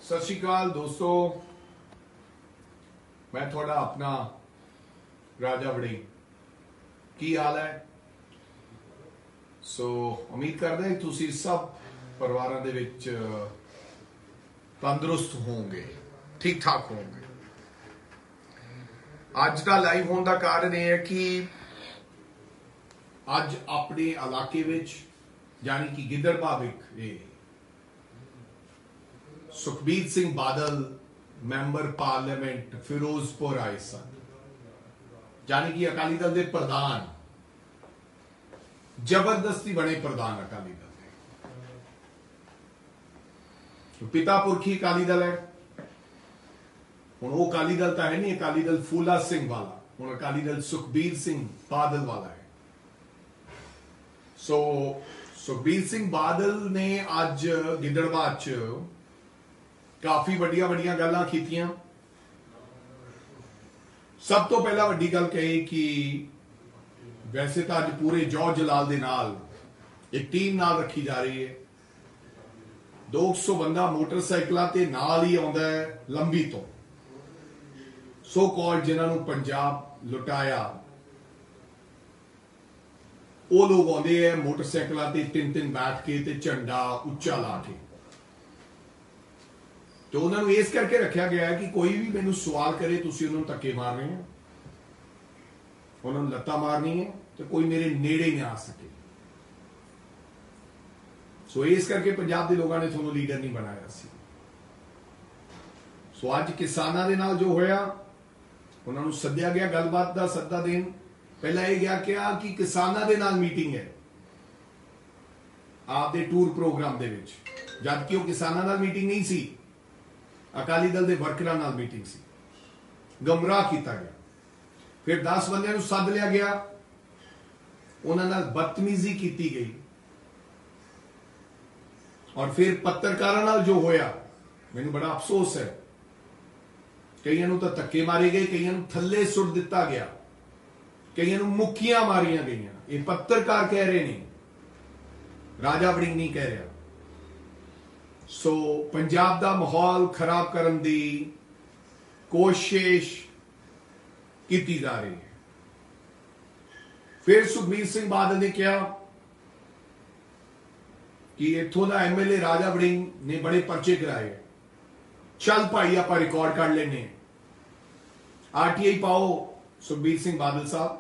सत श्री अकाल दोस्तों, मैं थोड़ा अपना राजा वड़िंग की हाल है। उम्मीद करते हैं तुसी सब परिवारों दे विच तंदुरुस्त होंगे, ठीक ठाक होंगे। अज का लाइव होने का कारण यह है कि अज अपने इलाके विच यानी कि गिद्दड़बाह विच सुखबीर सिंह बादल मैंबर पार्लियामेंट फिरोजपुर आए सन, यानी कि अकाली दल के प्रधान जबरदस्ती बने प्रधान अकाली दल के। पिता पुरखी अकाली दल है, हुण वो अकाली दल तो है नहीं, अकाली दल फूला सिंह वाला, हुण अकाली दल सुखबीर सिंह बादल वाला है। सुखबीर सिंह बादल ने अज गिद्दड़बाह च काफी वड्डियां वड्डियां गल्लां कीतियां। सब तो पहला वड्डी गल कही कि वैसे तो अज पूरे जौ जलाल दे नाल एक टीम नाल रखी जा रही है। 200 बंदा मोटरसाइकिलों ते नाल ही आउंदा है लंबी तो, सो कॉल्ड जिन्होंने पंजाब लुटाया, वो लोग आउंदे है मोटरसाइकिलों ते तीन तीन बैठ के ते झंडा उच्चा ला के। तो उन्होंने इस करके रखा गया है कि कोई भी मैनू सवाल करे तुसी उन्होंने धक्के मारने हैं, उन्होंने लत्ता मारनी है, तो कोई मेरे नेड़े ही ना आ सके। इस करके पंजाब के लोगों ने थोड़ा लीडर नहीं बनाया सी। अज किसानों के नाल जो होया, उन्होंने सद्या गया, गलबात का सद्दा देन। पहला यह गया क्या कि किसानों के नाल मीटिंग है आपके टूर प्रोग्राम दे विच, जबकि वो किसानों नाल मीटिंग नहीं सी, अकाली दल के वर्करां नाल मीटिंग सी। गमराह किया गया। फिर 10 बंदियां नूं सद लिया गया, उन्हां नाल बदतमीजी की गई। और फिर पत्रकारां नाल जो होया, मैनू बड़ा अफसोस है, कईयां नूं तां धक्के मारे गए, कईयां नूं थल्ले सुट दिता गया, कईयां नूं मुक्कियां मारियां गईयां। ये पत्रकार कह रहे ने, राजा वड़िंग नहीं कह रहा। पंजाब का माहौल खराब करने की कोशिश की जा रही है। फिर सुखबीर सिंह बादल ने कहा कि इथों का MLA राजा वड़िंग ने बड़े पर्चे कराए, चल भाई आप रिकॉर्ड कर लेने, RTI पाओ सुखबीर सिंह बादल साहब,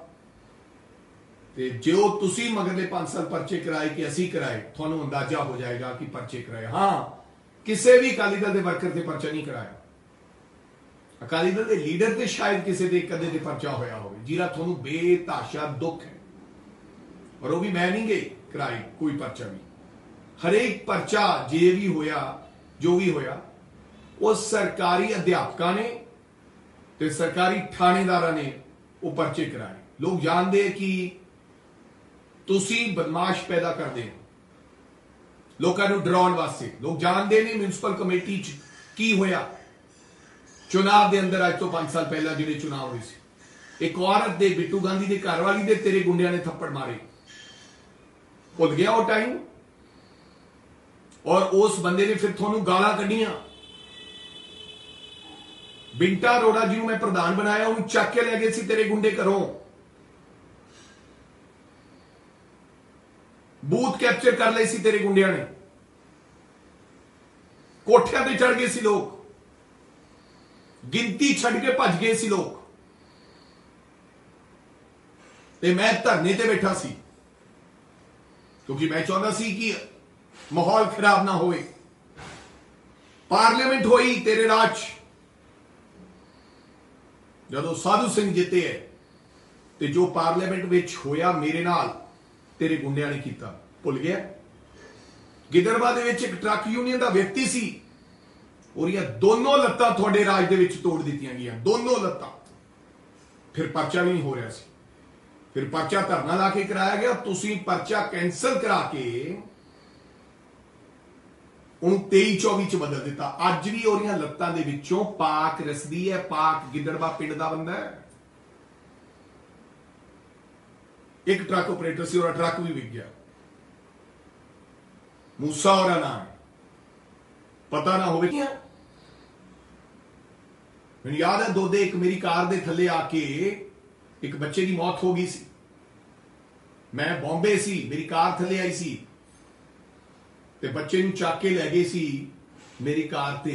जो तुसी मगरले 5 साल पर्चे कराए कि असी कराए, थोनू अंदाजा हो जाएगा कि पर्चे कराए। हाँ, किसी भी अकाली दल के वर्कर से पर्चा नहीं कराया। अकाली दल के लीडर से शायद किसी के कदे ते पर्चा होया हो, जिहदा थोनू बेताशा दुख है, और वो भी मैं नहीं गई कराई कोई पर्चा भी। हरेक पर्चा जे भी होया, जो भी होया, वो सरकारी अध्यापकों ने ते सरकारी थानेदार ने वो पर्चे कराए। लोग जानते हैं कि तुसी बदमाश पैदा करते हो लोगों को डराने वास्ते। लोग जानते नहीं म्यूनसिपल कमेटी की होया चुनाव के अंदर, अज तो 5 साल पहला जो चुनाव हुए थे, एक औरत दे बिट्टू गांधी के घर वाली दे तेरे गुंडिया ने थप्पड़ मारे, भुल गया वो टाइम। और उस बंदे ने फिर थोनू गालां कढ़ियां। बिंटा अरोड़ा जिन्हों मैं प्रधान बनाया, उन्होंने चक के ले गए सी तेरे गुंडे घरों, बूथ कैप्चर कर ले सी तेरे गुंडिया ने, कोठियां ते चढ़ गए सी लोग, गिनती छड़ के भज गए सी लोग, ते मैं धरने ते बैठा सी क्योंकि मैं चाहता सी कि माहौल खराब ना होए। पार्लियामेंट होई तेरे राज, जदों साधु सिंह जिते है, ते जो पार्लियामेंट विच होया मेरे नाल तेरे गुंडिया ने किया, भुल गया। गिद्दड़बाह दे विच एक ट्रक यूनियन का व्यक्ति सी, और दोनों लत्तां थोड़े राज दे विच तोड़ दित्तियां गईयां, दोनों लत्तां। फिर पर्चा भी नहीं हो रहा सी, फिर पर्चा धरना ला के कराया गया। तुसीं पर्चा कैंसल करा के उन्होंने 23-24 च बदल दिता। अज भी ओहदियां लत्तां दे विचों पाक रसदी है, पाक गिद्दड़बाह पिंड दा बंदा है। एक ट्रक ऑपरेटर से, और ट्रक भी विक गया। मूसा और नाम पता ना हो ਮੈਨੂੰ ਯਾਦ ਹੈ ਦੋਦੇ ਇੱਕ ਮੇਰੀ ਕਾਰ ਦੇ ਥੱਲੇ ਆ ਕੇ ਇੱਕ ਬੱਚੇ ਦੀ ਮੌਤ ਹੋ ਗਈ ਸੀ। ਮੈਂ ਬੰਬੇ ਸੀ, ਮੇਰੀ ਕਾਰ ਥੱਲੇ ਆਈ ਸੀ ਤੇ ਬੱਚੇ ਨੂੰ ਚੱਕ ਕੇ ਲੈ ਗਏ ਸੀ ਮੇਰੀ ਕਾਰ ਤੇ,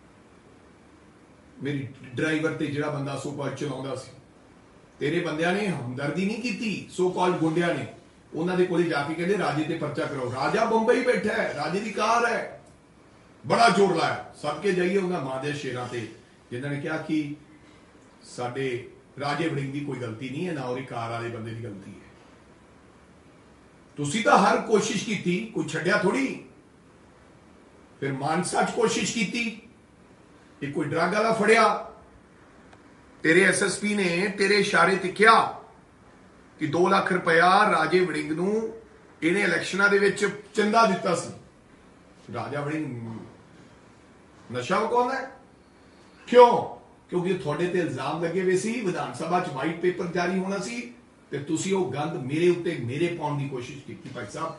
ਮੇਰੀ ਡਰਾਈਵਰ ਤੇ ਜਿਹੜਾ ਬੰਦਾ ਸੋ ਕਾਲ ਚਲਾਉਂਦਾ ਸੀ। ਤੇਰੇ ਬੰਦਿਆਂ ਨੇ ਹਮਦਰਦੀ ਨਹੀਂ ਕੀਤੀ, ਸੋ ਕਾਲ ਗੁੰਡਿਆਂ ਨੇ ਉਹਨਾਂ ਦੇ ਕੋਲੇ ਜਾ ਕੇ ਕਹਿੰਦੇ ਰਾਜੇ ਤੇ ਪਰਚਾ ਕਰਾਓ। ਰਾਜਾ ਬੰਬਈ ਬੈਠਾ ਹੈ, ਰਾਜੇ ਦੀ ਕਾਰ ਹੈ, ਬੜਾ ਜ਼ੋਰ ਲਾਇਆ। ਸਭ ਕੇ ਜਾਈਏ ਉਹਨਾਂ ਮਾਂ ਦੇ ਸ਼ੇਰਾਂ ਤੇ ਜਿਨ੍ਹਾਂ ਨੇ ਕਿਹਾ ਕਿ ਸਾਡੇ ਰਾਜੇ ਵੜਿੰਗ ਦੀ ਕੋਈ ਗਲਤੀ ਨਹੀਂ ਹੈ, ਨਾ ਉਹਦੀ ਕਾਰ ਵਾਲੇ ਬੰਦੇ ਦੀ ਗਲਤੀ ਹੈ। ਤੁਸੀਂ ਤਾਂ ਹਰ ਕੋਸ਼ਿਸ਼ ਕੀਤੀ, ਕੋਈ ਛੱਡਿਆ ਥੋੜੀ। ਫਿਰ ਮਾਨਸਾ ਚ ਕੋਸ਼ਿਸ਼ ਕੀਤੀ, ਇਹ ਕੋਈ ਡਰੱਗ ਵਾਲਾ ਫੜਿਆ, ਤੇਰੇ ਐਸਐਸਪੀ ਨੇ ਤੇਰੇ ਇਸ਼ਾਰੇ ਤੇ ਕਿਹਾ ਕਿ 2 ਲੱਖ ਰੁਪਇਆ ਰਾਜੇ ਵੜਿੰਗ ਨੂੰ ਇਹਨੇ ਇਲੈਕਸ਼ਨਾਂ ਦੇ ਵਿੱਚ ਚੰਦਾ ਦਿੱਤਾ ਸੀ। ਰਾਜਾ ਵੜਿੰਗ ਨਸ਼ਾ ਵਿਕਾਉਂਦਾ ਹੈ, ਕਿਉਂ? ਕਿਉਂਕਿ ਤੁਹਾਡੇ ਤੇ ਇਲਜ਼ਾਮ ਲੱਗੇ ਹੋਏ ਸੀ, ਵਿਧਾਨ ਸਭਾ ਚ ਵਾਈਟ ਪੇਪਰ ਜਾਰੀ ਹੋਣਾ ਸੀ ਤੇ ਤੁਸੀਂ ਉਹ ਗੰਦ ਮੇਰੇ ਉੱਤੇ ਮੇਰੇ ਪਾਉਣ ਦੀ ਕੋਸ਼ਿਸ਼ ਕੀਤੀ ਭਾਈ ਸਾਹਿਬ।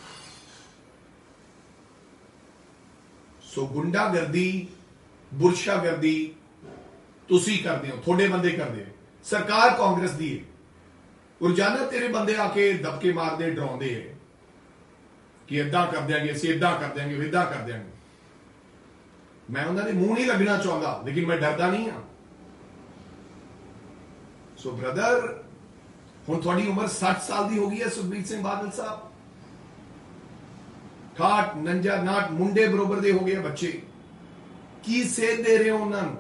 ਸੋ ਗੁੰਡਾਗਰਦੀ, ਬੁਰਸ਼ਾਗਰਦੀ ਤੁਸੀਂ ਕਰਦੇ ਹੋ, ਤੁਹਾਡੇ ਬੰਦੇ ਕਰਦੇ ਹੋ, ਸਰਕਾਰ ਕਾਂਗਰਸ ਦੀ ਹੈ। ਰੋਜ਼ਾਨਾ ਤੇਰੇ ਬੰਦੇ ਆ ਕੇ ਦਬਕੇ ਮਾਰਦੇ, ਡਰਾਉਂਦੇ ਹੈ ਕਿ ਏਦਾਂ ਕਰ ਦਿਆਂਗੇ, ਅਸੀਂ ਏਦਾਂ ਕਰ ਦਿਆਂਗੇ, ਏਦਾਂ ਕਰ ਦਿਆਂਗੇ। ਮੈਂ ਉਹਨਾਂ ਦੇ ਮੂੰਹ ਨਹੀਂ ਲੱਗਣਾ ਚਾਹੁੰਦਾ, ਲੇਕਿਨ ਮੈਂ ਡਰਦਾ ਨਹੀਂ ਹਾਂ। ਸੋ ਬ੍ਰਦਰ, ਹੁਣ ਤੁਹਾਡੀ ਉਮਰ 60 ਸਾਲ ਦੀ ਹੋ ਗਈ ਹੈ ਸੁਖਬੀਰ ਸਿੰਘ ਬਾਦਲ ਸਾਹਿਬ। 68, 49, 59 ਮੁੰਡੇ ਬਰੋਬਰ ਦੇ ਹੋ ਗਏ ਬੱਚੇ। ਕੀ ਸੇਧ ਦੇ ਰਹੇ ਹੋ ਉਹਨਾਂ ਨੂੰ?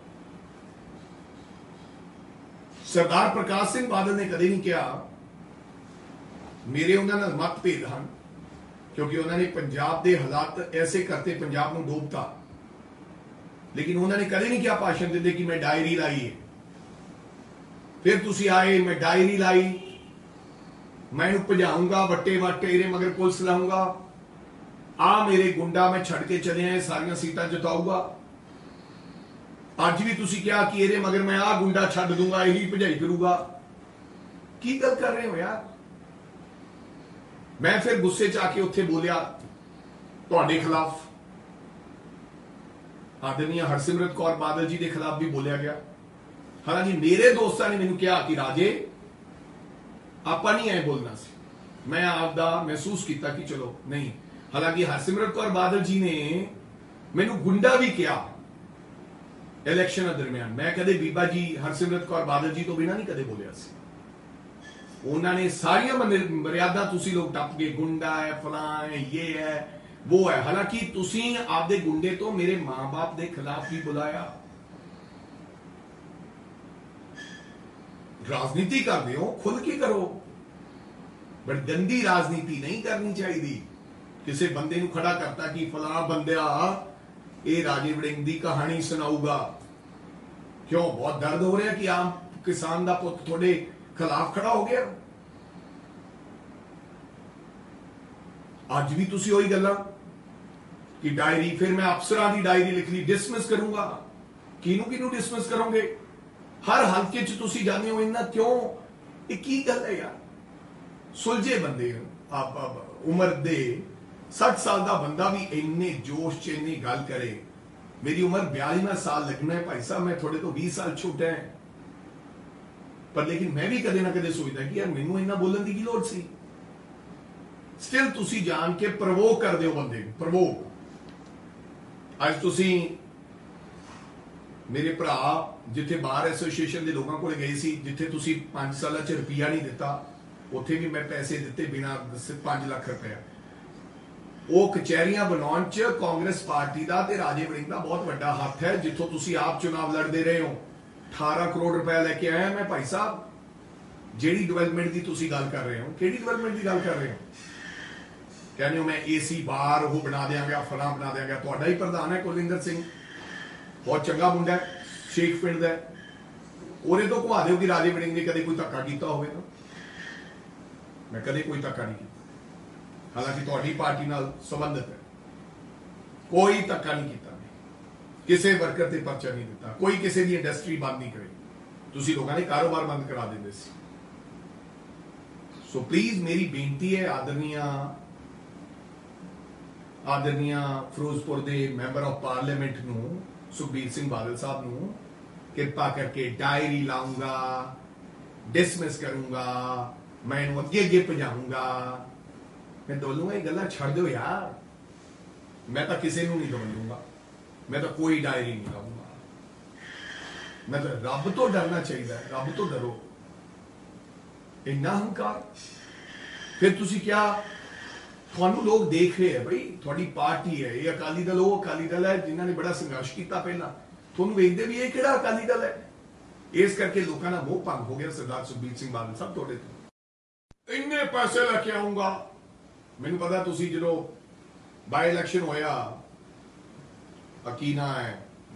ਸਰਦਾਰ ਪ੍ਰਕਾਸ਼ ਸਿੰਘ ਬਾਦਲ ਨੇ ਕਦੇ ਨਹੀਂ ਕਿਹਾ, ਮੇਰੇ ਉਹਨਾਂ ਨਾਲ ਮਤਭੇਦ ਹਨ ਕਿਉਂਕਿ ਉਹਨਾਂ ਨੇ ਪੰਜਾਬ ਦੇ ਹਾਲਾਤ ਐਸੇ ਕਰਤੇ, ਪੰਜਾਬ ਨੂੰ ਡੋਬਤਾ, ਲੇਕਿਨ ਉਹਨਾਂ ਨੇ ਕਦੇ ਨਹੀਂ ਕਿਹਾ ਭਾਸ਼ਣ ਦਿੰਦੇ ਕਿ ਮੈਂ ਡਾਇਰੀ ਲਾਈ ਹੈ। ਫਿਰ ਤੁਸੀਂ ਆਏ, ਮੈਂ ਡਾਇਰੀ ਲਾਈ, ਮੈਂ ਇਹਨੂੰ ਭਜਾਊਂਗਾ, ਵੱਟੇ ਵੱਟੇ ਇਹਦੇ ਮਗਰ ਪੁਲਿਸ ਲਾਊਂਗਾ, ਆ ਮੇਰੇ ਗੁੰਡਾ ਮੈਂ ਛੱਡ ਕੇ ਚਲੇ ਆਏ, ਸਾਰੀਆਂ ਸੀਟਾਂ ਜਿਤਾਊਗਾ। ਅੱਜ ਵੀ ਤੁਸੀਂ ਕਿਹਾ ਕਿ ਇਹਦੇ ਮਗਰ ਮੈਂ ਆ ਗੁੰਡਾ ਛੱਡ ਦੂੰਗਾ, ਇਹੀ ਭਜਾਈ ਕਰੂਗਾ। ਕੀ ਗੱਲ ਕਰ ਰਹੇ ਹੋ ਯਾਰ? ਮੈਂ ਫਿਰ ਗੁੱਸੇ ਚ ਆ ਕੇ ਉੱਥੇ ਬੋਲਿਆ ਤੁਹਾਡੇ ਖਿਲਾਫ, ਆਦਰਨੀय ਹਰਸਿਮਰਤ ਕੌਰ ਬਾਦਲ ਜੀ ਦੇ ਖਿਲਾਫ ਵੀ ਬੋਲਿਆ ਗਿਆ। ਹਾਲਾਂਕਿ ਮੇਰੇ ਦੋਸਤਾਂ ਨੇ ਮੈਨੂੰ ਕਿਹਾ ਕਿ ਰਾਜੇ ਆਪਾਂ ਨਹੀਂ ਐ ਬੋਲਣਾ ਸੀ। ਮੈਂ ਆਪਦਾ ਮਹਿਸੂਸ ਕੀਤਾ ਕਿ ਚਲੋ ਨਹੀਂ। ਹਾਲਾਂਕਿ ਹਰਸਿਮਰਤ ਕੌਰ ਬਾਦਲ ਜੀ ਨੇ ਮੈਨੂੰ ਗੁੰਡਾ ਵੀ ਕਿਹਾ ਇਲੈਕਸ਼ਨ ਦਰਮਿਆਨ। ਮੈਂ ਕਦੇ ਬੀਬਾ ਜੀ ਹਰਸਿਮਰਤ ਕੌਰ ਬਾਦਲ ਜੀ ਤੋਂ ਬਿਨਾ ਨਹੀਂ ਕਦੇ ਬੋਲਿਆ ਸੀ। ਉਹਨਾਂ ਨੇ ਸਾਰੀਆਂ ਮਰਿਆਦਾ ਤੁਸੀਂ ਲੋਕ ਟੱਪ ਗਏ, ਗੁੰਡਾ ਹੈ, ਫਲਾਂ ਹੈ, ਇਹ ਹੈ, ਉਹ ਹੈ। ਹਾਲਾਂਕਿ ਤੁਸੀਂ ਆਪਦੇ ਗੁੰਡੇ ਤੋਂ ਮੇਰੇ ਮਾਂ-ਬਾਪ ਦੇ ਖਿਲਾਫ ਵੀ ਬੁਲਾਇਆ। ਰਾਜਨੀਤੀ ਕਰਦੇ ਹੋ, ਖੁੱਲ ਕੇ ਕਰੋ, ਬਟ ਗੰਦੀ ਰਾਜਨੀਤੀ ਨਹੀਂ ਕਰਨੀ ਚਾਹੀਦੀ। ਕਿਸੇ ਬੰਦੇ ਨੂੰ ਖੜਾ ਕਰਤਾ ਕਿ ਫਲਾਂ ਬੰਦਿਆ ਇਹ ਰਾਜੇ ਵੜਿੰਗ ਦੀ ਕਹਾਣੀ ਸੁਣਾਊਗਾ। ਕਿਉਂ? ਬਹੁਤ ਦਰਦ ਹੋ ਰਿਹਾ ਕਿ ਆਮ ਕਿਸਾਨ ਦਾ ਪੁੱਤ ਤੁਹਾਡੇ ਖਿਲਾਫ ਖੜਾ ਹੋ ਗਿਆ। ਅੱਜ ਵੀ ਤੁਸੀਂ ਉਹੀ ਗੱਲਾਂ ਕਿ ਡਾਇਰੀ, ਫਿਰ ਮੈਂ ਅਫਸਰਾਂ ਦੀ ਡਾਇਰੀ ਲਿਖ ਲਈ, ਡਿਸਮਿਸ ਕਰੂੰਗਾ। ਕਿਹਨੂੰ ਡਿਸਮਿਸ ਕਰੋਗੇ? ਹਰ ਹਲਕੇ 'ਚ ਤੁਸੀਂ ਜਾਂਦੇ ਹੋ, ਇੰਨਾ ਕਿਉਂ? ਇਹ ਕੀ ਗੱਲ ਹੈ ਯਾਰ? ਸੁਲਝੇ ਬੰਦੇ ਆਪ ਉਮਰ ਦੇ 60 ਸਾਲ ਦਾ ਬੰਦਾ ਵੀ ਇੰਨੇ ਜੋਸ਼ 'ਚ ਇੰਨੀ ਗੱਲ ਕਰੇ। ਮੇਰੀ ਉਮਰ 42ਵਾਂ ਸਾਲ ਲੱਗਣਾ ਹੈ ਭਾਈ ਸਾਹਿਬ, ਮੈਂ ਤੁਹਾਡੇ ਤੋਂ 20 ਸਾਲ ਛੋਟਾ ਹੈ, ਪਰ ਲੇਕਿਨ ਮੈਂ ਵੀ ਕਦੇ ਨਾ ਕਦੇ ਸੋਚਦਾ ਕਿ ਯਾਰ ਮੈਨੂੰ ਇੰਨਾ ਬੋਲਣ ਦੀ ਕੀ ਲੋੜ ਸੀ। ਸਟਿਲ ਤੁਸੀਂ ਜਾਣ ਕੇ ਪ੍ਰਵੋਕ ਕਰਦੇ ਹੋ ਬੰਦੇ ਨੂੰ, ਪ੍ਰਵੋਕ। ਅੱਜ ਤੁਸੀਂ ਮੇਰੇ ਭਰਾ ਜਿੱਥੇ ਬਾਰ ਐਸੋਸੀਏਸ਼ਨ ਦੇ ਲੋਕਾਂ ਕੋਲ ਗਏ ਸੀ, ਜਿੱਥੇ ਤੁਸੀਂ 5 ਸਾਲਾਂ 'ਚ ਰੁਪਈਆ ਨਹੀਂ ਦਿੱਤਾ, ਉੱਥੇ ਵੀ ਮੈਂ ਪੈਸੇ ਦਿੱਤੇ ਬਿਨਾਂ ਦੱਸੇ 5 ਲੱਖ ਰੁਪਇਆ। ਉਹ ਕਚਹਿਰੀਆਂ ਬਣਾਉਣ 'ਚ ਕਾਂਗਰਸ ਪਾਰਟੀ ਦਾ ਤੇ ਰਾਜੇ ਵੜਿੰਗ ਦਾ ਬਹੁਤ ਵੱਡਾ ਹੱਥ ਹੈ। ਜਿੱਥੋਂ ਤੁਸੀਂ ਆਪ ਚੁਣਾਵ ਲੜਦੇ ਰਹੇ ਹੋ, 18 ਕਰੋੜ ਰੁਪਇਆ ਲੈ ਕੇ ਆਇਆ ਮੈਂ ਭਾਈ ਸਾਹਿਬ। ਜਿਹੜੀ ਡਿਵੈਲਪਮੈਂਟ ਦੀ ਤੁਸੀਂ ਗੱਲ ਕਰ ਰਹੇ ਹੋ, ਕਿਹੜੀ ਡਿਵੈਲਪਮੈਂਟ ਦੀ ਗੱਲ ਕਰ ਰਹੇ ਹੋ? ਕਹਿੰਦੇ ਹੋ ਮੈਂ ਏਸੀ ਬਾਰ ਉਹ ਬਣਾ ਦਿਆਂਗਾ, ਫਲਾਂ ਬਣਾ ਦਿਆਂਗਾ। ਤੁਹਾਡਾ ਹੀ ਪ੍ਰਧਾਨ ਹੈ ਕੁਲਵਿੰਦਰ ਸਿੰਘ, ਬਹੁਤ ਚੰਗਾ ਮੁੰਡਾ ਹੈ, ਸ਼ੇਖ ਪਿੰਡ ਦਾ। ਉਹਦੇ ਤੋਂ ਘੁਮਾ ਦਿਓ ਕਿ ਰਾਜੇ ਵੜਿੰਗ ਨੇ ਕਦੇ ਕੋਈ ਧੱਕਾ ਕੀਤਾ ਹੋਵੇ। ਤਾਂ ਮੈਂ ਕਦੇ ਕੋਈ ਧੱਕਾ ਨਹੀਂ ਕੀਤਾ, ਹਾਲਾਂਕਿ ਤੁਹਾਡੀ ਪਾਰਟੀ ਨਾਲ ਸੰਬੰਧਿਤ ਹੈ। ਕੋਈ ਧੱਕਾ ਨਹੀਂ ਕੀਤਾ, ਕਿਸੇ ਵਰਕਰ ਤੇ ਪਰਚਾ ਨਹੀਂ ਦਿੱਤਾ, ਕੋਈ ਕਿਸੇ ਦੀ ਇੰਡਸਟਰੀ ਬੰਦ ਨਹੀਂ ਕਰੀ। ਤੁਸੀਂ ਲੋਕਾਂ ਨੇ ਕਾਰੋਬਾਰ ਬੰਦ ਕਰਾ ਦਿੰਦੇ ਸੀ। ਸੋ ਪਲੀਜ਼ ਮੇਰੀ ਬੇਨਤੀ ਹੈ ਆਦਰਨੀय ਫਿਰੋਜ਼ਪੁਰ ਦੇ ਮੈਂਬਰ ਆਫ ਪਾਰਲੀਮੈਂਟ ਨੂੰ, ਸੁਖਬੀਰ ਸਿੰਘ ਬਾਦਲ ਸਾਹਿਬ ਨੂੰ, कृपा करके डायरी लाऊंगा, डिसमिस करूंगा, मैं इन्हू अगे अगे भजाऊंगा। मैं बोलूंगा ये गल्लां छड़ दो यार, मैं तो किसी को नहीं दबलूंगा, मैं तो कोई डायरी नहीं लाऊंगा। मैं तो रब तो डरना चाहिए, रब तो डरो। इन्ना हंकार। फिर तुसी क्या, थानू लोग देख रहे हैं भाई, थोड़ी पार्टी है ये अकाली दल, वो अकाली दल है जिन्होंने बड़ा संघर्ष किया पहला, थानू वेखते भी ये किहड़ा अकाली दल है। इस करके लोगों का मोह भंग हो गया। सरदार सुखबीर सिंह बादल साहब थोड़े तो इन्ने पैसे लेके आऊंगा। मैनू पता तुसी जो बाय इलेक्शन होया, अकीना है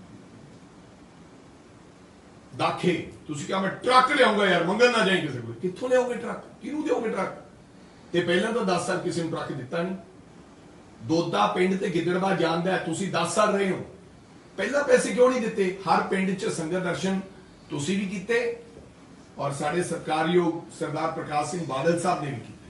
दाखे, तुसी क्या मैं ट्रक लियाऊंगा यार, मंगन ना जाए किसी को। कित्थों लियाओगे ट्रक, किनू दोगे ट्रक? ते पहले तो 10 साल किसी ने ट्रक दिता नहीं। दोदा पिंड ते गिदड़वा जानदा है, तुसी 10 साल रहे हो, पहला पैसे क्यों नहीं दिते? हर पिंड च संगत दर्शन तुसी भी कीते और साडे सरकारयोग सरदार प्रकाश सिंह बादल साहब ने भी कीते,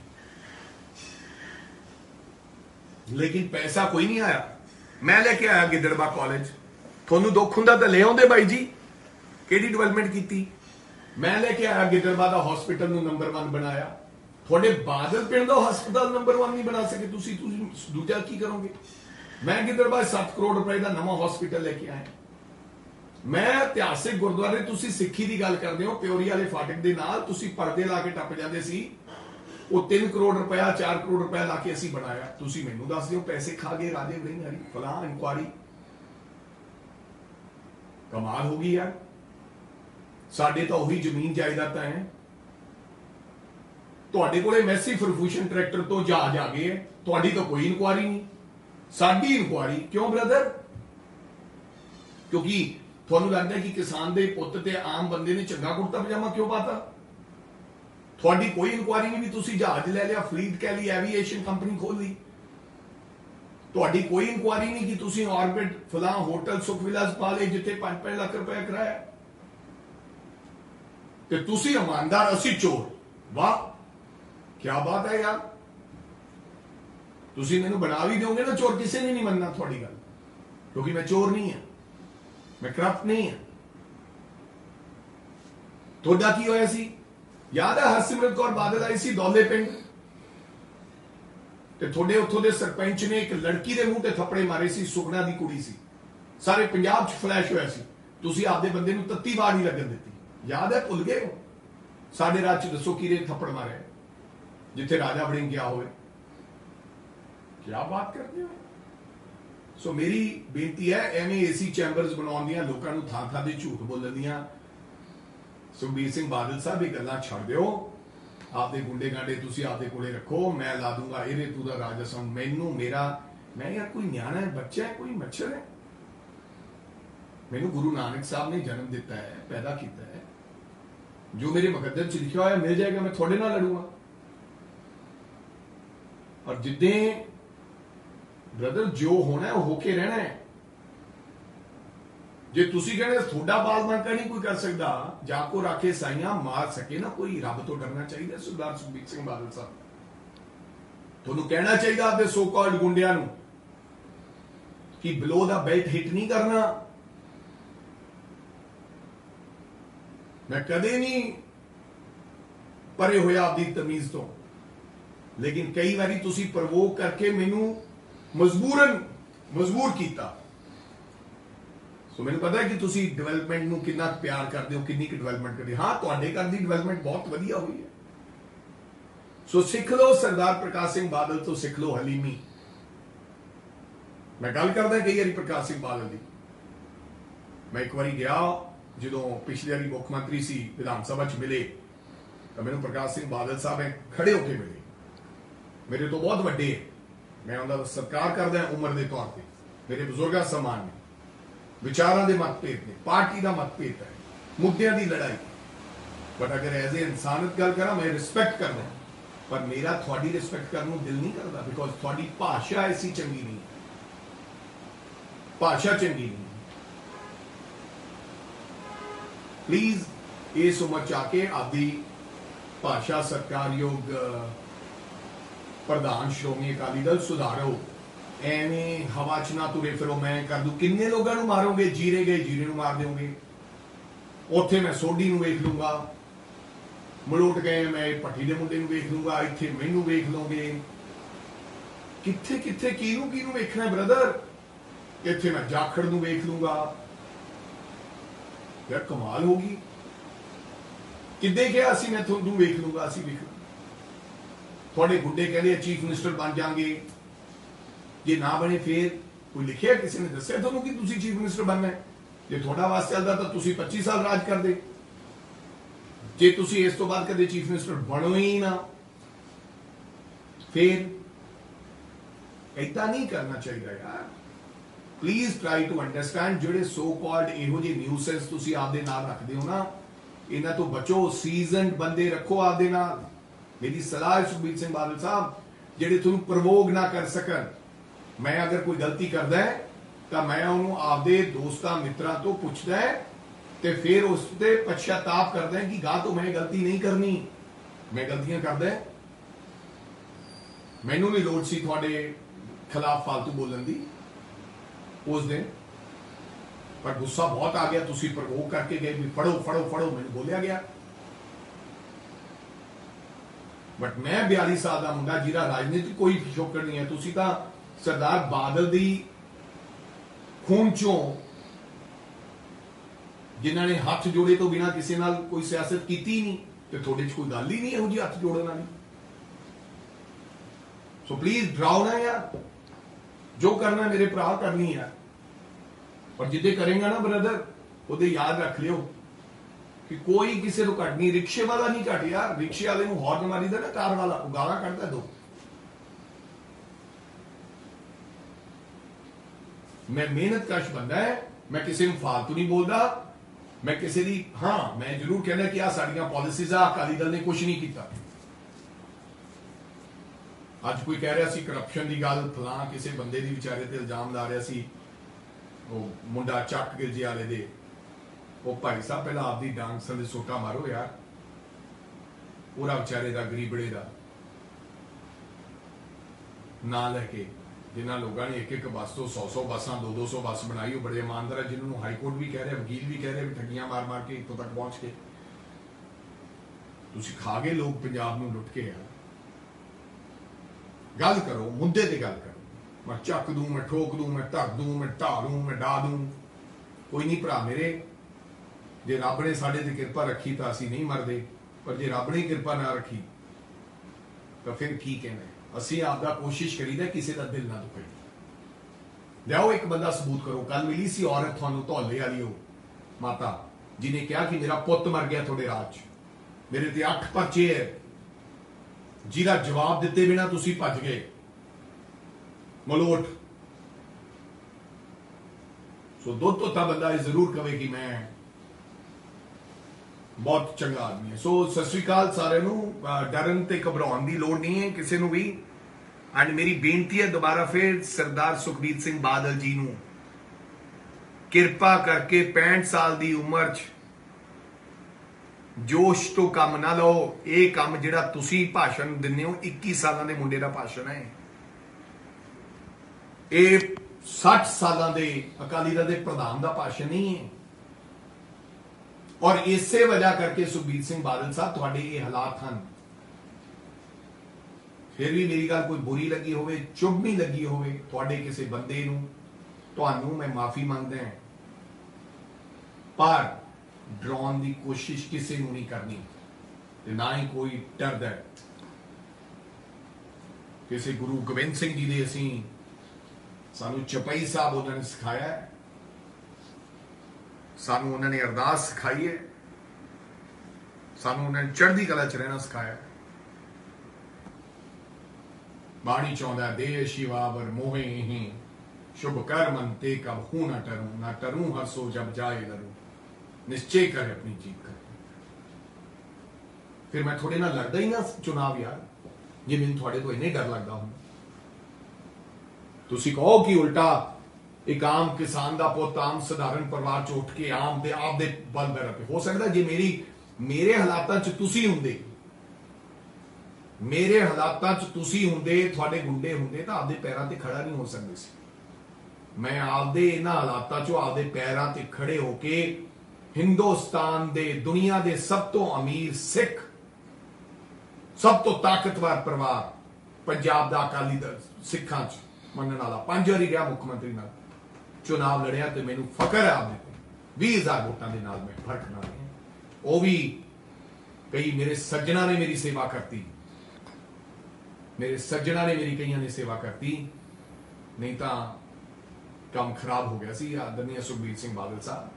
लेकिन पैसा कोई नहीं आया। मैं लेके आया गिदड़वा कॉलेज, थोनू दुख हुंदा तां ले आउंदे भाई जी, केड़ी डेवलपमेंट की। मैं लेके आया गिदड़वा दा हॉस्पिटल नूं नंबर 1 बनाया। थोड़े बादल पिंड दा हस्पताल नंबर 1 नहीं बना सके, तुसी दूजा की करोगे? मैं गिदड़वा 7 करोड़ रुपए का नवा हॉस्पिटल लेके आया। मैं इतिहासिक गुरुद्वारे, तुसी सिੱਖੀ ਦੀ ਗੱਲ ਕਰਦੇ हो, प्योरी वाले फाटक ਦੇ ਨਾਲ ਤੁਸੀਂ ਪਰਦੇ ਲਾ ਕੇ ਟੱਪ ਜਾਂਦੇ ਸੀ, ਉਹ 3 ਕਰੋੜ ਰੁਪਇਆ 4 ਕਰੋੜ ਰੁਪਇਆ ਲਾ ਕੇ ਅਸੀਂ ਬਣਾਇਆ। ਤੁਸੀਂ ਮੈਨੂੰ ਦੱਸ ਦਿਓ ਪੈਸੇ ਖਾ ਗਏ ਰਾਜੇ ਵੜਿੰਗ ਹਰੀ ਫਲਾਂ ਇਨਕੁਆਰੀ। ਕਮਾਲ ਹੋ ਗਈ ਯਾਰ। ਸਾਡੇ ਤਾਂ ਉਹੀ ਜ਼ਮੀਨ ਜਾਇਦਾਦਾਂ ਹੈ, ਤੁਹਾਡੇ ਕੋਲੇ ਮੈਸੀ ਫਰਫੂਸ਼ਨ ਟਰੈਕਟਰ ਤੋਂ ਜਹਾਜ਼ ਆ ਗਏ, ਤੁਹਾਡੀ ਤਾਂ ਕੋਈ ਇਨਕੁਆਰੀ ਨਹੀਂ, ਸਾਡੀ ਇਨਕੁਆਰੀ ਕਿਉਂ ਬ੍ਰਦਰ? ਕਿਉਂਕਿ ਤੁਹਾਨੂੰ ਲੱਗਦਾ ਕਿ ਕਿਸਾਨ ਦੇ ਪੁੱਤ ਤੇ ਆਮ ਬੰਦੇ ਨੇ ਚੰਗਾ ਕੁੜਤਾ ਪਜਾਮਾ ਕਿਉਂ ਪਾਤਾ? ਤੁਹਾਡੀ ਕੋਈ ਇਨਕੁਆਰੀ ਨਹੀਂ ਵੀ ਤੁਸੀਂ ਜਹਾਜ਼ ਲੈ ਲਿਆ, ਫਲੀਟ ਕਹਿ ਲਈ, ਐਵੀਏਸ਼ਨ ਕੰਪਨੀ ਖੋਲ ਲਈ। ਤੁਹਾਡੀ ਕੋਈ ਇਨਕੁਆਰੀ ਨਹੀਂ ਕਿ ਤੁਸੀਂ ਆਰਬਿਟ ਫਲਾਂ ਹੋਟਲ ਸੁਖ ਵਿਲਾਸ ਪਾ ਲਏ ਜਿੱਥੇ 5-5 ਲੱਖ ਰੁਪਏ ਕਿਰਾਇਆ, ਤੇ ਤੁਸੀਂ ਇਮਾਨਦਾਰ, ਅਸੀਂ ਚੋਰ। ਵਾਹ क्या बात है यार। तुसी मैनू बना भी दोगे ना चोर, किसी ने नहीं मनना थोड़ी गल, क्योंकि मैं चोर नहीं है, मैं करप्ट नहीं है। थोड़ा की होया सी, याद है हरसिमरत कौर बादल आई सी दौले पिंड, ते थोड़े उत्थों दे सरपंच ने एक लड़की दे मुंह ते थप्पड़े मारे सी, सुखना दी कुड़ी सी, सारे पंजाब च फ्लैश होया सी। तुसी आपदे बंदे नू तत्ती वार नहीं लगन दित्ती, याद है? भुल गए हो? साडे राज च दसो किरे थप्पड़ मारे जिथे राजा वड़िंग गया होवे? क्या बात करते हो? सो मेरी बेनती है, एवें एसी चैंबर्स बनाउण दियां, लोकां नूं थां थां ते झूठ बोलण दियां, सुखबीर सिंह बादल साहब ये गल्लां छड्ड दिओ। आपदे गुंडे गांडे तुसीं आपदे कोले रखो, मैं ला दूंगा एरे तू दा राजा सम। मैनू मेरा, मैं यार कोई न्याणा है, बच्चा है, कोई मच्छर है? मैनू गुरु नानक साहब ने जन्म दिता है, पैदा किया है, जो मेरे मुकद्दर च लिखा होया मिल जाएगा, मैं थोड़े नाल लड़ूंगा। और जिद्दे ब्रदर जो होना है वो होके रहना है। जे तुसी कहने थोड़ा बाल बनकर नहीं कोई कर सकता, जाको राखे साइयां मार सके ना कोई, रब तो डरना चाहिए। सरदार सुखबीर सिंह बादल साहब थोनू कहना चाहिए आपके सो कॉल्ड गुंडियां नू कि बिलो द बेल्ट हिट नहीं करना। मैं कदे नहीं परे होया आपकी तमीज तो, लेकिन कई बारी तुसी प्रवोक करके मैनू मजबूर किया। सो मैनू पता है कि तुसी डेवलपमेंट नू कितना प्यार करते हो, कितनी डेवलपमेंट करते हो। हाँ, तुहाडे घर दी डेवलपमेंट बहुत वधिया हुई है। सो सीख लो सरदार प्रकाश सिंह बादल तो, सीख लो हलीमी। मैं गल करदा कई बारी प्रकाश सिंह बादल दी। मैं एक बारी गया जो पिछले बारी मुख्यमंत्री सी, विधान सभा च मिले तो मैनू प्रकाश सिंह बादल साहब खड़े होके मिले, मेरे तो बहुत वड्डे है, मैं उनका सत्कार करदा उम्र के तौर पर, मेरे बुजुर्गों समान ने, विचारों के मतभेद ने, पार्टी का मतभेद है, मुद्दों की लड़ाई, बट अगर एज ए इंसानियत गल करा मैं रिस्पैक्ट करदा, पर मेरा थोड़ी रिस्पैक्ट करने को दिल नहीं करता, बिकॉज थोड़ी भाषा ऐसी चंगी नहीं, भाषा चंगी नहीं। प्लीज इस उम्र च आके आपकी भाषा सरकारयोग प्रधान श्रोमणी अकाली दल सुधारो। एवें हवा च ना तुरे फिरो, मैं कर दूं, किन्ने लोगों को मारोगे? जीरे गए जीरे नूं मार दोगे, ਉੱਥੇ ਮੈਂ ਸੋਢੀ ਨੂੰ ਵੇਖ ਲੂੰਗਾ, ਮਲੋਟ ਗਏ ਮੈਂ ਭੱਠੀ ਦੇ ਮੁੰਡੇ ਨੂੰ ਵੇਖ ਲੂੰਗਾ, ਇੱਥੇ ਮੈਨੂੰ ਵੇਖ ਲਓਗੇ। ਕਿੱਥੇ ਕਿੱਥੇ ਕਿਹਨੂੰ ਵੇਖਣਾ ਬ੍ਰਦਰ? ਇੱਥੇ ਮੈਂ ਜਾਖੜ ਨੂੰ ਵੇਖ ਲੂੰਗਾ। ਯਾਰ ਕਮਾਲ ਹੋ ਗਈ। ਕਿੱਦੇ ਕਿਹਾ ਅਸੀਂ ਮੈਂ ਤੁਹਾਨੂੰ ਵੇਖ ਲੂੰਗਾ, ਅਸੀਂ ਵੇਖ ਤੁਹਾਡੇ ਗੁੱਡੇ ਕਹਿੰਦੇ ਚੀਫ ਮਿਨਿਸਟਰ ਬਣ ਜਾਣਗੇ, ਜੇ ਨਾ ਬਣੇ ਫੇਰ ਕੋਈ ਲਿਖਿਆ ਕਿਸੇ ਨੇ ਦੱਸਿਆ ਤੁਹਾਨੂੰ ਕਿ ਤੁਸੀਂ ਚੀਫ ਮਿਨਿਸਟਰ ਬਣਨਾ ਹੈ? ਜੇ ਤੁਹਾਡਾ ਵਾਸ ਚੱਲਦਾ ਤਾਂ ਤੁਸੀਂ 25 ਸਾਲ ਰਾਜ ਕਰਦੇ। ਜੇ ਤੁਸੀਂ ਇਸ ਤੋਂ ਬਾਅਦ ਕਦੇ ਚੀਫ ਮਿਨਿਸਟਰ ਬਣੋ ਹੀ ਨਾ, ਫਿਰ ਏਦਾਂ ਨਹੀਂ ਕਰਨਾ ਚਾਹੀਦਾ ਯਾਰ। Please try to understand. ਜਿਹੜੇ ਸੋ ਕਾਲਡ ਇਹੋ ਜਿਹੇ ਨਿਊਸੈਂਸ ਤੁਸੀਂ ਆਪਦੇ ਨਾਲ ਰੱਖਦੇ ਹੋ ਨਾ, ਇਹਨਾਂ ਤੋਂ ਬਚੋ। ਸੀਜ਼ਨਡ ਬੰਦੇ ਰੱਖੋ ਆਪਦੇ ਨਾਲ। ਮੇਰੀ ਸਲਾਹ ਹੈ ਸੁਖਬੀਰ ਸਿੰਘ ਬਾਦਲ ਸਾਹਿਬ, ਜਿਹੜੇ ਤੁਹਾਨੂੰ ਪ੍ਰਵੋਗ ਨਾ ਕਰ ਸਕਣ। ਮੈਂ ਅਗਰ ਕੋਈ ਗਲਤੀ ਕਰਦਾ ਹੈ ਤਾਂ ਮੈਂ ਉਹਨੂੰ ਆਪਦੇ ਦੋਸਤਾਂ ਮਿੱਤਰਾਂ ਤੋਂ ਪੁੱਛਦਾ ਹੈ ਤੇ ਫਿਰ ਉਸ ਤੇ ਪਛਤਾਪ ਕਰਦਾ ਹੈ ਕਿ ਗਾਹ ਤੋਂ ਮੈਂ ਗਲਤੀ ਨਹੀਂ ਕਰਨੀ। ਮੈਂ ਗਲਤੀਆਂ ਕਰਦਾ, ਮੈਨੂੰ ਨਹੀਂ ਲੋੜ ਸੀ ਤੁਹਾਡੇ ਖਿਲਾਫ ਫालतू ਬੋਲਣ ਦੀ ਉਸ ਦਿਨ, ਪਰ ਗੁੱਸਾ ਬਹੁਤ ਆ ਗਿਆ। ਤੁਸੀਂ ਪ੍ਰਵੋਗ ਕਰਕੇ ਗਏ ਵੀ ਫੜੋ ਫੜੋ ਫੜੋ, ਮੈਨੂੰ ਬੋਲਿਆ ਗਿਆ। ਬਟ ਮੈਂ 42 ਸਾਲ ਦਾ ਮੁੰਡਾ ਜਿਹਦਾ ਰਾਜਨੀਤੀ ਕੋਈ ਪਿਛੋਕੜ ਨਹੀਂ ਹੈ। ਤੁਸੀਂ ਤਾਂ ਸਰਦਾਰ ਬਾਦਲ ਦੀ ਖੂਨ ਚੋਂ, ਜਿਨ੍ਹਾਂ ਨੇ ਹੱਥ ਜੋੜੇ ਤੋਂ ਬਿਨਾਂ ਕਿਸੇ ਨਾਲ ਕੋਈ ਸਿਆਸਤ ਕੀਤੀ ਨਹੀਂ, ਤੇ ਤੁਹਾਡੇ 'ਚ ਕੋਈ ਗੱਲ ਹੀ ਨਹੀਂ ਇਹੋ ਜਿਹੀ ਹੱਥ ਜੋੜਨ ਵਾਲੀ। ਸੋ ਪਲੀਜ਼ ਡਰਾਓ ਨਾ ਯਾਰ। ਜੋ ਕਰਨਾ ਮੇਰੇ ਭਰਾ ਕਰਨੀ ਹੈ, ਪਰ ਜਿੱਦੇ ਕਰੇਗਾ ਨਾ ਬ੍ਰਦਰ, ਉਹਦੇ ਯਾਦ ਰੱਖ ਲਿਓ ਕਿ ਕੋਈ ਕਿਸੇ ਨੂੰ ਘੱਟ ਨਹੀਂ। ਰਿਕਸ਼ੇ ਵਾਲਾ ਨਹੀਂ ਘੱਟ ਯਾਰ। ਰਿਕਸ਼ੇ ਵਾਲੇ ਨੂੰ ਹੌਰਨ ਮਾਰੀਦਾ ਨਾ, ਕਾਰ ਵਾਲਾ ਉਹ ਗਾਲਾਂ ਕੱਢਦਾ ਦੋ। ਮੈਂ ਮਿਹਨਤਕਸ਼ ਬੰਦਾ ਹੈ, ਮੈਂ ਕਿਸੇ ਨੂੰ ਫालतू ਨਹੀਂ ਬੋਲਦਾ। ਮੈਂ ਕਿਸੇ ਦੀ ਮੈਂ ਜ਼ਰੂਰ ਕਹਿੰਦਾ ਕਿ ਆ ਸਾਡੀਆਂ ਪਾਲਿਸੀਜ਼ ਆ, ਅਕਾਲੀ ਦਲ ਨੇ ਕੁਝ ਨਹੀਂ ਕੀਤਾ। ਅੱਜ ਕੋਈ ਕਹਿ ਰਿਹਾ ਸੀ ਕਰਪਸ਼ਨ ਦੀ ਗੱਲ, ਫਲਾਂ ਕਿਸੇ ਬੰਦੇ ਦੀ ਵਿਚਾਰੇ ਤੇ ਇਲਜ਼ਾਮ ਲਾ ਰਿਹਾ ਸੀ, ਉਹ ਮੁੰਡਾ ਚੱਕ ਗਿਰਜੇ ਵਾਲੇ ਦੇ। ਉਹ ਭਾਈ ਸਾਹਿਬ ਪਹਿਲਾਂ ਆਪਦੀ ਡਾਂਗ ਸੰਦੇ ਸੋਟਾ ਮਾਰੋ ਯਾਰ। ਪੂਰਾ ਵਿਚਾਰੇ ਦਾ ਗਰੀਬੜੇ ਦਾ ਨਾਂ ਲੈ ਕੇ ਜਿਨ੍ਹਾਂ ਲੋਕਾਂ ਨੇ ਇੱਕ ਇੱਕ ਬੱਸ ਤੋਂ 100 ਬੱਸਾਂ 200 ਬੱਸ ਬਣਾਈ, ਉਹ ਬੜੇ ਇਮਾਨਦਾਰ ਹੈ, ਜਿਨ੍ਹਾਂ ਨੂੰ ਹਾਈ ਕੋਰਟ ਵੀ ਕਹਿ ਰਿਹਾ, ਵਕੀਲ ਵੀ ਕਹਿ ਰਿਹਾ ਵੀ ਠੱਗੀਆਂ ਮਾਰ ਮਾਰ ਕੇ ਇੱਥੋਂ ਤੱਕ ਪਹੁੰਚ ਕੇ। ਤੁਸੀਂ ਖਾ ਗਏ ਲੋਕ ਪੰਜਾਬ ਨੂੰ ਲੁੱਟ ਕੇ ਯਾਰ। ਗੱਲ ਕਰੋ, ਮੁੱਦੇ ਤੇ ਗੱਲ ਕਰੋ। ਮੈਂ ਚੱਕ ਦੂੰ, ਮੈਂ ਠੋਕ ਦੂੰ, ਮੈਂ ਧਰ ਦੂੰ, ਮੈਂ ਢਾ ਦੂੰ, ਮੈਂ ਡਾ ਦੂੰ, ਕੋਈ ਨਹੀਂ ਭਰਾ ਮੇਰੇ। ਜੇ ਰੱਬ ਨੇ ਸਾਡੇ ਤੇ ਕਿਰਪਾ ਰੱਖੀ ਤਾਂ ਅਸੀਂ ਨਹੀਂ ਮਰਦੇ, ਪਰ ਜੇ ਰੱਬ ਨੇ ਕਿਰਪਾ ਨਾ ਰੱਖੀ ਤਾਂ ਫਿਰ ਕੀ ਕਹਿਣਾ। ਅਸੀਂ ਆਪਦਾ ਕੋਸ਼ਿਸ਼ ਕਰੀਦਾ ਕਿਸੇ ਦਾ ਦਿਲ ਨਾ ਦੁਖੇ। ਲਿਆਓ ਇੱਕ ਬੰਦਾ ਸਬੂਤ ਕਰੋ। ਕੱਲ ਮਿਲੀ ਸੀ ਔਰਤ ਤੁਹਾਨੂੰ ਧੌਲੇ ਵਾਲੀ, ਉਹ ਮਾਤਾ ਜਿਹਨੇ ਕਿਹਾ ਕਿ ਮੇਰਾ ਪੁੱਤ ਮਰ ਗਿਆ ਤੁਹਾਡੇ ਰਾਜ 'ਚ, ਮੇਰੇ ਤੇ 8 ਪਰਚੇ ਹੈ, ਜਿਹਦਾ ਜਵਾਬ ਦਿੱਤੇ ਬਿਨਾ ਤੁਸੀਂ ਭੱਜ ਗਏ ਮਲੋਟ। ਸੋ ਦੁੱਧ ਧੋਤਾ ਬੰਦਾ ਇਹ ਜ਼ਰੂਰ ਕਵੇ ਕਿ ਮੈਂ ਬਹੁਤ ਚੰਗਾ ਆਦਮੀ ਹੈ। ਸੋ ਸਤਿ ਸ੍ਰੀ ਅਕਾਲ ਸਾਰਿਆਂ ਨੂੰ। ਡਰਨ ਤੇ ਘਬਰਾਉਣ ਦੀ ਲੋੜ ਨਹੀਂ ਹੈ ਕਿਸੇ ਨੂੰ ਵੀ। ਐਂਡ ਮੇਰੀ ਬੇਨਤੀ ਹੈ ਦੁਬਾਰਾ ਫਿਰ ਸਰਦਾਰ ਸੁਖਬੀਰ ਸਿੰਘ ਬਾਦਲ ਜੀ ਨੂੰ, ਕਿਰਪਾ ਕਰਕੇ 65 ਸਾਲ ਦੀ ਉਮਰ 'ਚ ਜੋਸ਼ ਤੋਂ ਕੰਮ ਨਾ ਲਓ। ਇਹ ਕੰਮ ਜਿਹੜਾ ਤੁਸੀਂ ਭਾਸ਼ਣ ਦਿੰਦੇ ਹੋ 21 ਸਾਲਾਂ ਦੇ ਮੁੰਡੇ ਦਾ ਭਾਸ਼ਣ ਹੈ। ਇਹ 60 ਸਾਲਾਂ ਦੇ ਅਕਾਲੀ ਦਲ ਦੇ ਪ੍ਰਧਾਨ ਦਾ ਭਾਸ਼ਣ ਨਹੀਂ ਹੈ। ਔਰ ਇਸੇ ਵਜ੍ਹਾ ਕਰਕੇ ਸੁਖਬੀਰ ਸਿੰਘ ਬਾਦਲ ਸਾਹਿਬ ਤੁਹਾਡੇ ਇਹ ਹਾਲਾਤ ਹਨ। ਫਿਰ ਵੀ ਮੇਰੀ ਗੱਲ ਕੋਈ ਬੁਰੀ ਲੱਗੀ ਹੋਵੇ, ਚੁੱਭ ਨਹੀਂ ਲੱਗੀ ਹੋਵੇ ਤੁਹਾਡੇ ਕਿਸੇ ਬੰਦੇ ਨੂੰ, ਤੁਹਾਨੂੰ ਮੈਂ ਮਾਫੀ ਮੰਗਦਾ ਹਾਂ। ਪਰ ਡਰਾਉਣ ਦੀ ਕੋਸ਼ਿਸ਼ ਕਿਸੇ ਨੂੰ ਨਹੀਂ ਕਰਨੀ ਤੇ ਨਾ ਹੀ ਕੋਈ ਡਰਦਾ। ਕਿਸੇ ਗੁਰੂ ਗੋਬਿੰਦ ਸਿੰਘ ਜੀ ਦੇ ਅਸੀਂ ਸਾਨੂੰ ਚਪਈ ਸਾਹਿਬ ਉਹਨਾਂ ਨੇ ਸਿਖਾਇਆ, ਸਾਨੂੰ ਉਹਨਾਂ ਨੇ ਅਰਦਾਸ ਸਿਖਾਈ ਹੈ, ਸਾਨੂੰ ਉਹਨਾਂ ਨੇ ਚੜ੍ਹਦੀ ਕਲਾ 'ਚ ਰਹਿਣਾ ਸਿਖਾਇਆ। ਬਾਣੀ ਚਾਹੁੰਦਾ ਦੇ ਸ਼ਿਵਾਵਰ ਮੋਹੇ ਹੀ ਸ਼ੁਭ ਕਰ ਮਨ ਤੇ ਕਬ ਹੂੰ ਨਾ ਟਰੂ ਹਰ ਸੋ ਜਬ ਜਾਏ ਲਰੂ, ਨਿਸ਼ਚੇ ਕਰੇ ਆਪਣੀ ਜੀਤ ਕਰ। ਫਿਰ ਮੈਂ ਤੁਹਾਡੇ ਨਾਲ ਲੜਦਾ ਹੀ ਨਾ ਚੁਣਾਵ ਯਾਰ, ਜੇ ਮੈਨੂੰ ਤੁਹਾਡੇ ਤੋਂ ਇੰਨੇ ਡਰ ਲੱਗਦਾ ਹੁਣ। ਤੁਸੀਂ ਕਹੋ ਕਿ ਉਲਟਾ ਇੱਕ ਆਮ ਕਿਸਾਨ ਦਾ ਪੁੱਤ ਆਮ ਸਧਾਰਨ ਪਰਿਵਾਰ 'ਚ ਉੱਠ ਕੇ ਆਮ ਦੇ ਆਪ ਦੇ ਬਲ ਬੈਠ ਕੇ, ਹੋ ਸਕਦਾ ਜੇ ਮੇਰੇ ਹਾਲਾਤਾਂ 'ਚ ਤੁਸੀਂ ਹੁੰਦੇ, ਮੇਰੇ ਹਾਲਾਤਾਂ 'ਚ ਤੁਸੀਂ ਹੁੰਦੇ, ਤੁਹਾਡੇ ਗੁੰਡੇ ਹੁੰਦੇ ਤਾਂ ਆਪਦੇ ਪੈਰਾਂ ਤੇ ਖੜਾ ਨਹੀਂ ਹੋ ਸਕਦੇ ਸੀ। ਮੈਂ ਆਪਦੇ ਇਹਨਾਂ ਹਾਲਾਤਾਂ 'ਚੋਂ ਆਪਦੇ ਪੈਰਾਂ ਤੇ ਖੜੇ ਹੋ ਕੇ हिंदुस्तान दे दुनिया दे सब तो अमीर सिख, सब तो ताकतवर परिवार पंजाब दा अकाली दल सिखां च मनण वाला 5 वारी रहा मुख्यमंत्री नाल चुनाव लड़िया तो मैनू फकर है आपने 20,000 वोटां दे नाल मैं फर्क ना रहा। वो भी कई मेरे सज्जना ने मेरी सेवा करती, मेरे सज्जना ने मेरी कईयां ने सेवा करती, नहीं तो काम खराब हो गया सी आदरणीय सुखबीर सिंह बादल साहब।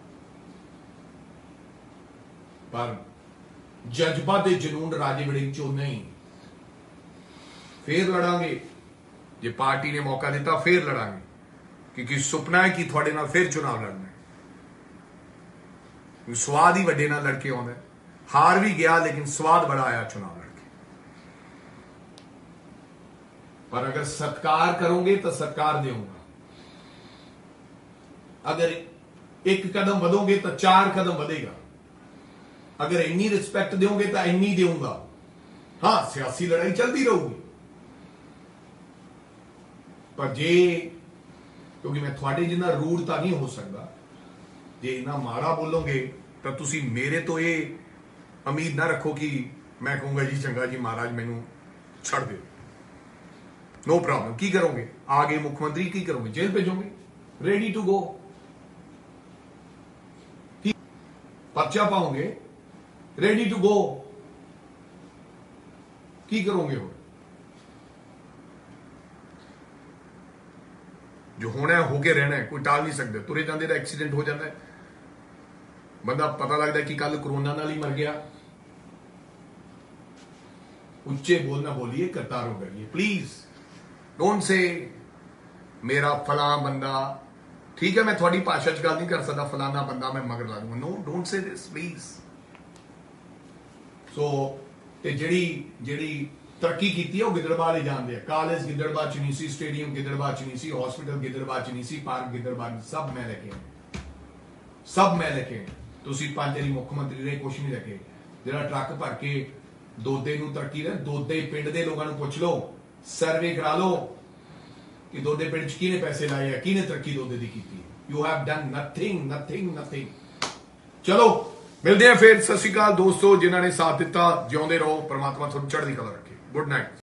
पर जज्बा ते जनून राजे वड़िंग चो नहीं, फिर लड़ांगे जे पार्टी ने मौका दिता, फिर लड़ांगे क्योंकि सुपना है कि थोड़े नाल फिर चुनाव लड़ना है। स्वाद ही वड्डे नाल लड़के आउंदा, हार भी गया लेकिन स्वाद बड़ा आया चुनाव लड़के। पर अगर सत्कार करोगे तो सत्कार देऊंगा, अगर एक कदम बढ़ोगे तो 4 कदम बढ़ेगा, अगर इन्नी रिस्पेक्ट दोगे तो इन्नी दूंगा। हां सियासी लड़ाई चलती रहूगी, पर जे क्योंकि मैं थोड़े जिन्ना रूड तो नहीं हो सकता, जे इन्ना माड़ा बोलोगे तो तुसी मेरे तो ये उम्मीद ना रखो कि मैं कहूंगा जी चंगा जी महाराज मैनू छड़ दो। No problem. की करोगे आगे मुख्यमंत्री की करोगे, जेल भेजोगे, रेडी टू गो, पर्चा पाओगे, रेडी टू गो, की करोगे हो जो होना है होके रहना है, कोई टाल नहीं सकते। तुरे जाते तो एक्सीडेंट हो जाता है, बंदा पता लगता है कि कल कोरोना नाल ही मर गया। उच्चे बोलना बोलिए, करतारों करिए प्लीज। डोंट से मेरा फला बंदा, ठीक है मैं थोड़ी भाषा च गल नहीं कर सकता, फलाना बंदा मैं मगर ला दूंगा। No don't say this please. So ਜਿਹੜੀ तरक्की की है वह गिद्दड़बाह ले जाते हैं। कॉलेज गिद्दड़बाह च नहीं सी, स्टेडियम गिद्दड़बाह च नहीं सी, हॉस्पिटल गिद्दड़बाह च नहीं सी, पार्क गिद्दड़बाह सब मैं लेके आया, सब मैं लेके आया। तुसी 5 वारी मुख्यमंत्री रहे, कुछ नहीं लेके। जरा ट्रक भर के दोदे नूं तरक्की दे, दोदे पिंड दे लोगों को पुछ लो, सर्वे करा लो कि दोदे पिंड च किने पैसे लाए है, किने तरक्की दोदे दी की। You have done nothing nothing nothing. चलो मिलते हैं फिर। सत श्री अकाल दोस्तों, जिन्होंने साथ दिता, जिउंदे रहो, परमात्मा तुहानूं चढ़दी कला रखे। Good night.